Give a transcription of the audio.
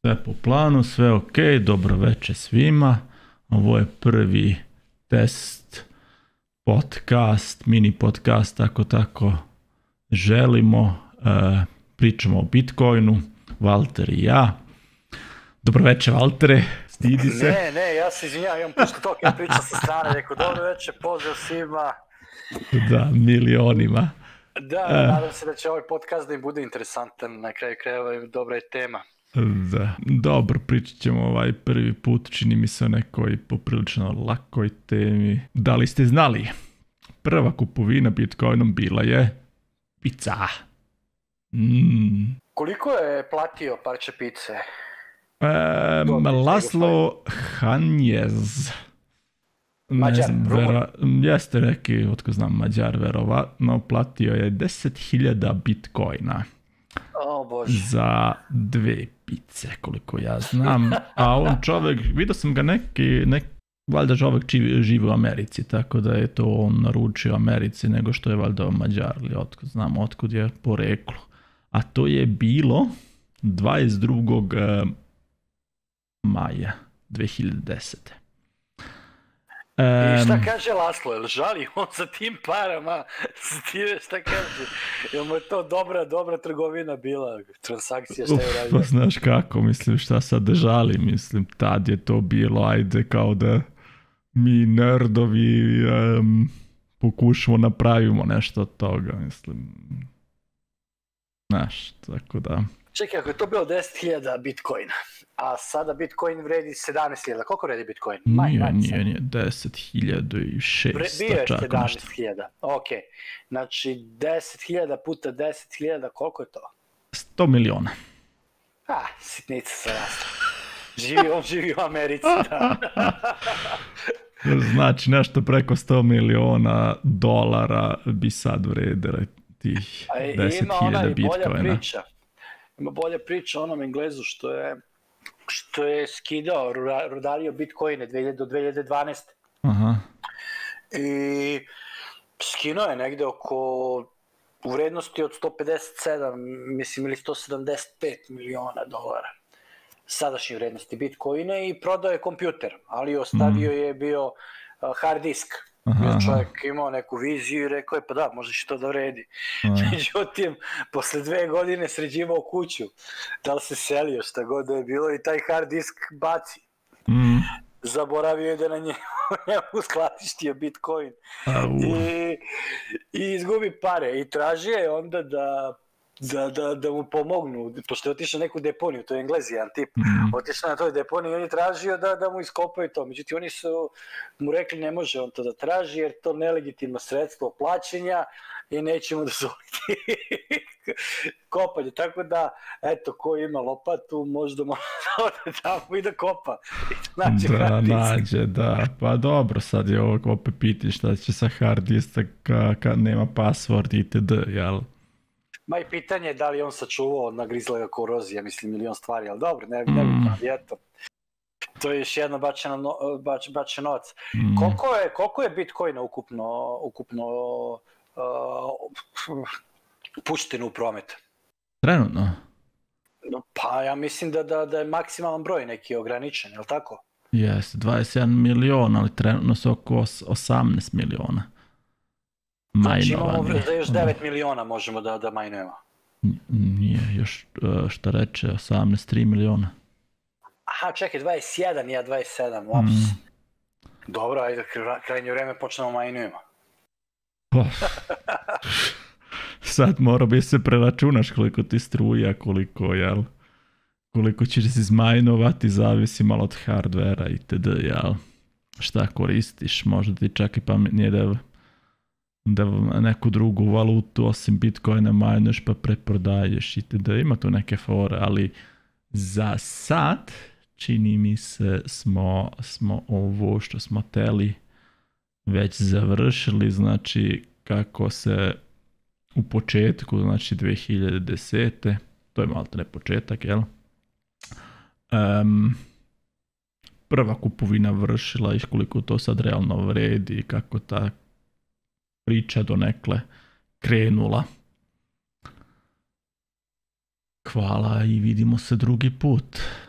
Sve po planu, sve ok, dobro večer svima. Ovo je prvi test podcast, mini podcast, ako tako želimo. Pričamo o Bitcoinu, Valter i ja. Dobro večer, Valtere, stidi se. Ne, ja se izvinjam, imam pušta toliko ja pričam sa strane, rekao dobro večer, pozdrav svima. Da, milionima. Da, nadam se da će ovaj podcast da im bude interesantan, na kraju krajeva dobra je tema. Da, dobro, pričat ćemo ovaj prvi put, čini mi se o nekoj poprilično lakoj temi. Da li ste znali? Prva kupovina Bitcoinom bila je pizza. Koliko je platio parče pice? Laslo Hanjez. Mađar, jeste neki, otko znam, Mađar, verovatno, platio je 10.000 Bitcoina. O Bože. Za 2 pice, koliko ja znam. A on čovjek, vidio sam ga neki valjda čovjek živi u Americi, tako da je to on naručio Americi nego što je valjda Mađar, ili otkud znam otkud je poreklo. A to je bilo 22. maja 2010. I šta kaže Laslo, jel žali on za tim parama? Šta kaže? Jel mu je to dobra trgovina bila? Transakcija, šta je radio? Znaš kako, mislim, šta sad žali, mislim, tad je to bilo, ajde, kao da mi nerdovi pokušamo napravimo nešto od toga, mislim. Znaš, tako da. Čekaj, ako je to bilo 10.000 Bitcoina, a sada Bitcoin vredi 17.000, koliko vredi Bitcoin? Nije, 10.600 bio je čak 17.000, ok. Znači 10.000 puta 10.000, koliko je to? 100 miliona. Sitnica sa rasta. On živi u Americi, da. Znači nešto preko 100 miliona dolara bi sad vredile tih 10.000 Bitcoina. Ima bolja priča o onom Englezu što je skidao, rudario Bitcoine do 2012. Aha. I skinuo je negde u vrednosti od 157, mislim, ili 175 miliona dolara sadašnje vrednosti Bitcoine i prodao je kompjuter, ali ostavio je bio hard disk. Čovjek imao neku viziju i rekao je pa da, možda će to da vredi. Međutim, posle 2 godine sređivao kuću, da li se selio, šta god da je bilo, i taj hard disk baci. Zaboravio je da na njemu skladištio Bitcoin. I izgubi pare. I tražio je onda da mu pomognu, pošto je otišao neku deponiju, to je Englez jedan tip, otišao na toj deponiji i on je tražio da mu iskopaju to, međutim oni su mu rekli ne može on to da traži jer to nelegitimno sredstvo plaćanja i nećemo dozvoliti kopanje, tako da eto, ko ima lopatu možda može ode tamo i da kopa i da nađe hard disk. Nađe, da, pa dobro, sad je ovo opet piti šta će sa hard diska kad nema password itd., jel? Ma i pitanje je da li on sačuvao, nagrizla ga korozija, mislim, milion stvari, ali dobro, ne bi eto. To je još jedno bačen novac. Koliko je Bitcoina ukupno pušteno u promet? Trenutno? Pa ja mislim da je maksimalan broj neki ograničen, je li tako? Jeste, 21 milion, ali trenutno su oko 18 miliona. Znači imamo za još 9 miliona možemo da majnujemo. Nije, još što reče, 18,3 miliona. Aha, čekaj, 21, ja 27, laps. Dobro, ajde, krajnje vreme počnemo majnujemo. Sad mora bi se preračunaš koliko ti struja, koliko ćeš se izmajnovati, zavisi malo od hardvera itd., jel? Šta koristiš, možda ti čak i pametnije da neku drugu valutu osim Bitcoina majneš pa preprodaješ itd. Ima tu neke fore, ali za sad čini mi se smo ovo što smo teli već završili, znači kako se u početku, znači 2010. To je malo ne početak, jel? Prva kupovina vršila i koliko to sad realno vredi i kako ta priča donekle krenula. Hvala i vidimo se drugi put.